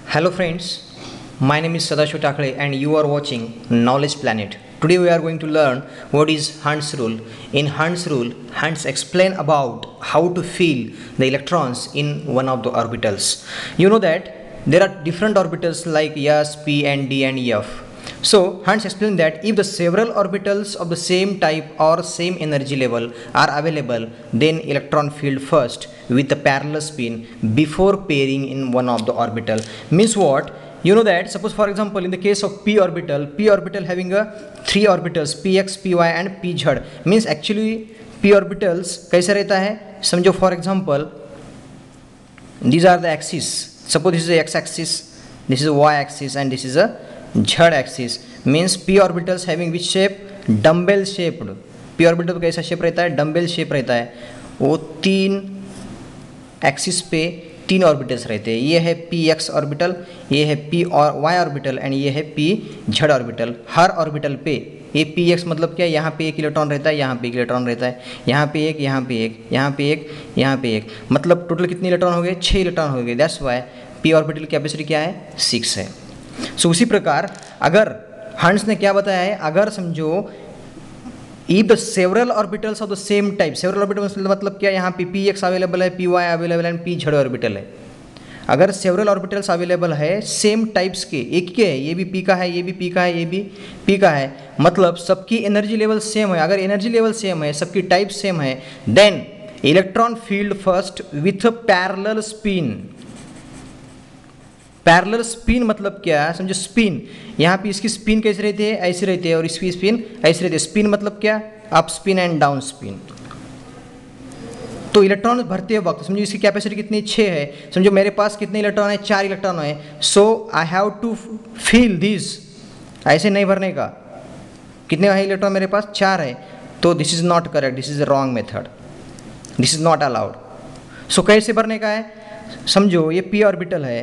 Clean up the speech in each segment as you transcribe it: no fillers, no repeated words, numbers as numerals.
Hello friends, my name is Sadashiv Takle and you are watching Knowledge Planet. Today we are going to learn what is Hund's rule. In Hund's rule, Hunt explain about how to fill the electrons in one of the orbitals. You know that there are different orbitals like S, P and D and F. So Hunt explained that if the several orbitals of the same type or same energy level are available, then electron field first with a parallel spin before pairing in one of the orbital. Means what? You know that suppose for example in the case of p orbital having a three orbitals px, py and pz, means actually p orbitals कैसा रहता है, समझो for example these are the axes. Suppose this is a x axis, this is a y axis and this is a z axis. Means p orbitals having which shape? Dumbbell shaped. p orbital कैसा shape रहता है? Dumbbell shape रहता है. वो तीन axis पे तीन orbitals रहते हैं. ये है पी एक्स ऑर्बिटल, ये है पी और वाई ऑर्बिटल एंड ये है पी जेड ऑर्बिटल. हर ऑर्बिटल पे ये पी एक्स मतलब क्या? यहाँ पे एक इलेक्ट्रॉन रहता है, यहाँ पे एक इलेक्ट्रॉन रहता है, यहाँ पे एक, यहाँ पे एक, यहाँ पे एक, यहाँ पे एक, मतलब टोटल कितने इलेक्ट्रॉन हो गए? 6 इलेक्ट्रॉन हो गए. दैट्स वाई पी ऑर्बिटल की कैपेसिटी क्या है? 6 है. सो उसी प्रकार अगर हंस ने क्या बताया है, अगर समझो if the several orbitals of the same type, several orbitals मतलब क्या? यहाँ पे पी एक्स अवेलेबल है, पी वाई अवेलेबल है, पी जेड ऑर्बिटल है. अगर सेवरल ऑर्बिटल्स अवेलेबल है सेम टाइप्स के, एक के है, ये भी पी का है, ये भी पी का है, ये भी पी का है, मतलब सबकी एनर्जी लेवल सेम है. अगर एनर्जी लेवल सेम है, सबकी टाइप सेम है, then electron filled first with parallel spin. Parallel spin मतलब क्या? समझो स्पिन, यहाँ पे इसकी स्पिन कैसे रहती है? ऐसे रहती है, और इसकी स्पिन ऐसे रहती है. स्पिन मतलब क्या? Up spin and down spin. तो इलेक्ट्रॉन भरते वक्त समझो इसकी कैपेसिटी कितनी? 6 है. समझो मेरे पास कितने इलेक्ट्रॉन है? 4 इलेक्ट्रॉन है. So I have to fill this. ऐसे नहीं भरने का. कितने है इलेक्ट्रॉन मेरे पास? 4 है. तो this is not correct, this is wrong method, this is not allowed. So कैसे भरने का है? समझो ये पी ऑर्बिटल है,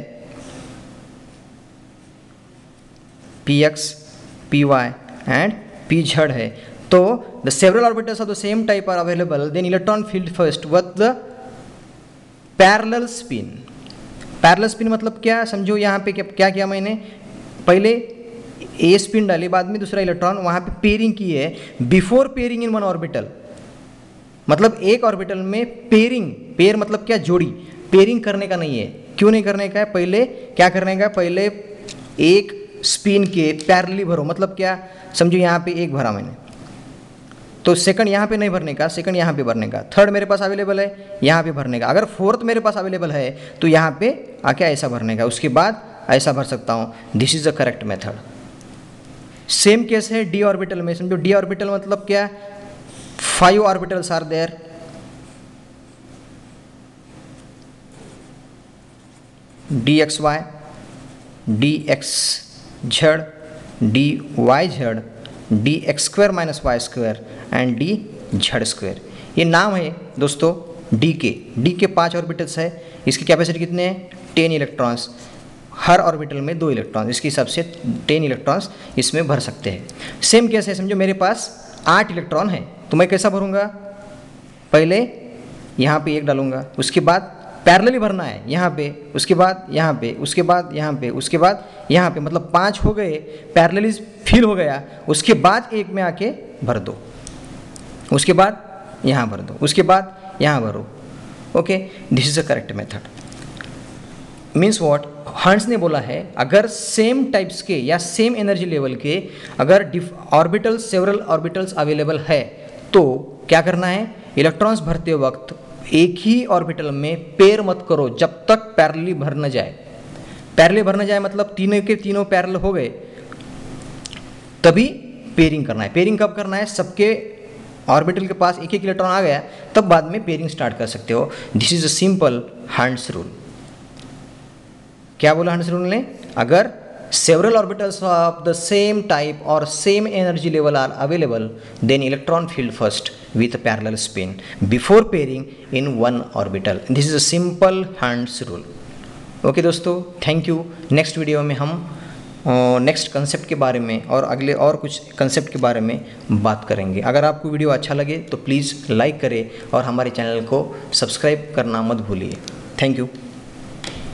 P X, P Y and P Z है. तो the several orbitals of the same type are available, then electron filled first with the parallel spin. Parallel spin मतलब क्या? समझो यहाँ पे क्या किया मैंने? पहले ए स्पिन डाली, बाद में दूसरा इलेक्ट्रॉन, वहाँ पे पेयरिंग की है before pairing in one orbital. मतलब एक ऑर्बिटल में पेयरिंग, पेयर मतलब क्या? जोड़ी. पेयरिंग करने का नहीं है. क्यों नहीं करने का है? पहले क्या करने का? पहले एक स्पिन के पैरेलली भरो. मतलब क्या? समझो यहाँ पे एक भरा मैंने, तो सेकंड यहाँ पे नहीं भरने का, सेकंड यहाँ पे भरने का. थर्ड मेरे पास अवेलेबल है, यहाँ पे भरने का. अगर फोर्थ मेरे पास अवेलेबल है तो यहाँ पे आके ऐसा भरने का, उसके बाद ऐसा भर सकता हूँ. This is the correct method. Same case है डी ऑर्बिटल में. समझो डी ऑर्बिटल मतलब क्या? 5 orbitals are there. D X Y, D X Z, D Y Z, D X square minus Y square and D Z square. ये नाम है दोस्तों D के. डी के 5 ऑर्बिटल्स है. इसकी कैपेसिटी कितने हैं? 10 इलेक्ट्रॉन्स. हर ऑर्बिटल में 2 इलेक्ट्रॉन्स, इसके हिसाब से 10 इलेक्ट्रॉन्स इसमें भर सकते हैं. सेम केस है, समझो मेरे पास 8 इलेक्ट्रॉन है, तो मैं कैसा भरूंगा? पहले यहाँ पे एक डालूंगा, उसके बाद पैरेलली भरना है यहाँ पे, उसके बाद यहाँ पे, उसके बाद यहाँ पे, उसके बाद यहाँ पे, मतलब 5 हो गए. पैरेलली फिल हो गया, उसके बाद एक में आके भर दो, उसके बाद यहाँ भर दो, उसके बाद यहाँ भरो. Okay, this is the correct method. Means what? Hund ने बोला है अगर सेम टाइप्स के या सेम एनर्जी लेवल के अगर ऑर्बिटल्स, सेवरल ऑर्बिटल्स अवेलेबल है, तो क्या करना है? इलेक्ट्रॉन्स भरते वक्त एक ही ऑर्बिटल में पेयर मत करो जब तक पैरेलली भर न जाए. पैरेलली भर न जाए मतलब तीनों के तीनों पैरेलल हो गए, तभी पेयरिंग करना है. पेयरिंग कब करना है? सबके ऑर्बिटल के पास एक एक इलेक्ट्रॉन आ गया, तब बाद में पेयरिंग स्टार्ट कर सकते हो. This is a simple Hund's rule. क्या बोला हंस रूल ने? अगर several orbitals of the same type or same energy level are available, then electron field first with a parallel spin before pairing in one orbital. This is a simple Hund's rule. Okay दोस्तों, thank you. Next video में हम next concept के बारे में और अगले और कुछ कंसेप्ट के बारे में बात करेंगे. अगर आपको वीडियो अच्छा लगे तो प्लीज़ लाइक करें और हमारे चैनल को सब्सक्राइब करना मत भूलिए. Thank you.